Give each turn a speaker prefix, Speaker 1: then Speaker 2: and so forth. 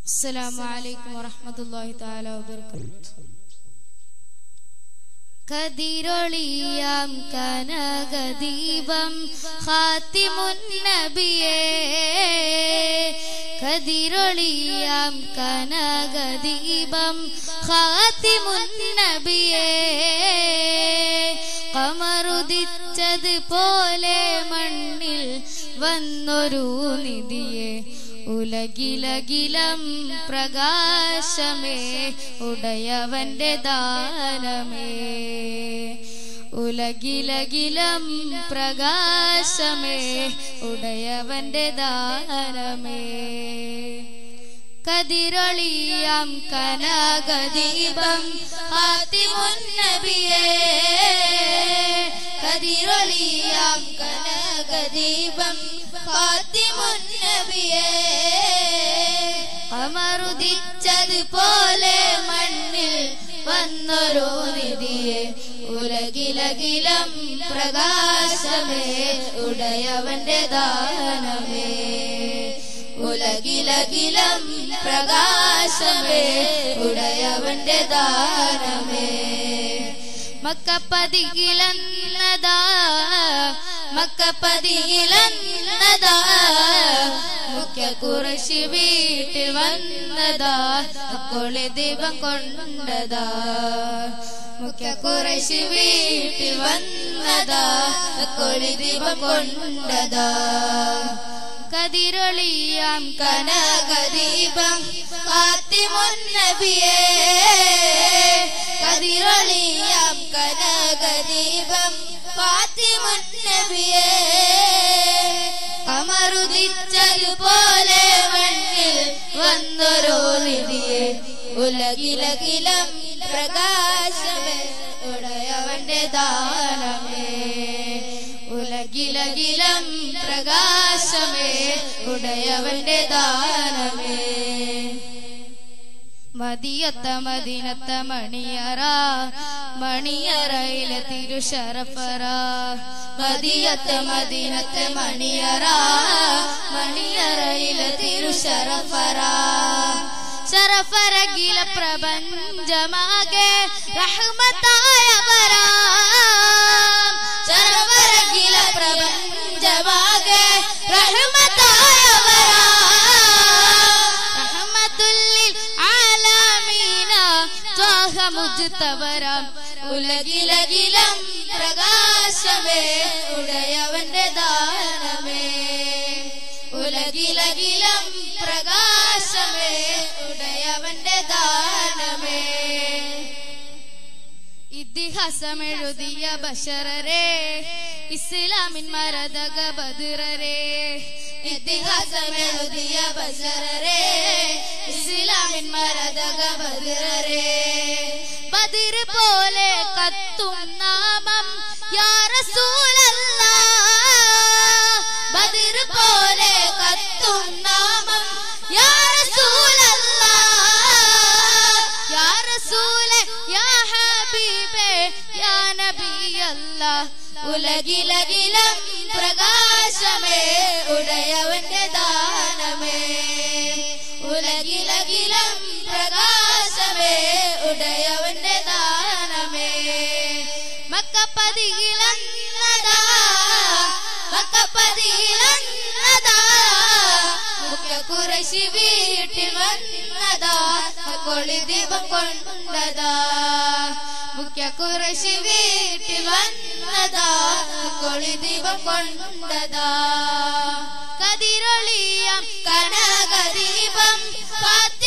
Speaker 1: السلام عليكم ورحمة الله تعالى وبركاته. കതിരൊളിയാം കനകദീപം ഖാതിമുന്നബിയേ, കതിരൊളിയാം കനകദീപം ഖാതിമുന്നബിയേ, ഖമറുദിച്ചത് പോലെ മണ്ണിൽ വന്നൊരു നിധിയെ, ഉലകിലകിലം പ്രകാശമേ ഉടയവന്റെ ദാനമേ, ഉലകിലകിലം പ്രകാശമേ ഉടയവന്റെ ദാനമേ. കതിരൊളിയാം കനകദീപം ഖാതിമുന്നബിയേ, കതിരൊളിയാം കനകദീപം ഖാതിമുന്നബിയേ, ഖമറുദിച്ചത് പോലെ മണ്ണിൽ വന്നൊരു നിധിയെ, ഉലകിലകിലം പ്രകാശമേ ഉടയവന്റെ ദാനമേ, ഉലകിലകിലം പ്രകാശമേ ഉടയവന്റെ ദാനമേ. മക്കപ്പതിയിലെന്നതാ മക്കപ്പതിയിലെന്നതാ, മുഖ്യ ഖുറൈശി വീട്ടിൽ വന്നതാ, കൊളി ദീപം കൊണ്ടതാ, മുഖ്യ ഖുറൈശി വീട്ടിൽ വന്നതാ, കൊളി ദീപം കൊണ്ടതാ. കതിരൊളിയാം കനകദീപം ഖാതിമുന്നബിയേ, കതിരൊളിയാം കനകദീപം ഖാതിമുന്നബിയേ, ഖമറുദിച്ചത് പോലെ മണ്ണിൽ വന്നൊരു നിധിയെ, ഉലകിലകിലം പ്രകാശമേ ഉടയവന്റെ ദാനമേ, ഉലകിലകിലം പ്രകാശമേ ഉടയവന്റെ ദാനമേ. മദിയത്ത മദീനത്ത മണിയറ, മണിയറയിലെ തിരുശറഫറ, മദിയത്ത മദീനത്ത മണിയറ, മണിയറയിലെ തിരുശറഫറ, ശറഫറകില പ്രപഞ്ചമാകെ റഹ്മത്തായവര, ശറഫറകില പ്രപഞ്ചമാകെ റഹ്മത്തായവര, റഹ്മത്തുല്ലിൽ ആലമീന ത്വാഹ മുജ്തബര, ഉലകിലകിലം പ്രകാശമേ ഉടയവന്റെ ദാനമേ, ഉലകിലകിലം പ്രകാശമേ ഉടയവന്റെ ദാനമേ. ഇതിഹാസമെഴുതിയ ബശറരെ, ഇസ്ലാമിൻ മരതക ബദറരെ, ഇതിഹാസമെഴുതിയ ബശറരെ, ഇസ്ലാമിൻ മരതക ബദറരെ, ബദർ പോലെ കത്തും നാമം യാ റസൂലല്ലാഹ്, ബദർ പോലെ കത്തും നാമം യാ റസൂലല്ലാഹ്, യാ റസൂലേ യാ ഹബീബേ യാ നബിയല്ലാഹ്, ഉലകിലകിലം പ്രകാശമേ ഉടയവന്റെ ദാനമേ, ഉലകിലകിലം പ്രകാശമേ ഉടയവന്റെ ദാനമേ. മക്കപ്പതിയിലെന്നതാ മക്കപ്പതിയിലെന്നതാ, മുഖ്യ ഖുറൈശി വീട്ടിൽ വന്നതാ, കൊളി ദീപം കൊണ്ടതാ, മുഖ്യ ഖുറൈശി വീട്ടിൽ വന്നതാ, കൊളി ദീപം കൊണ്ടതാ. കതിരൊളിയാം കനകദീപം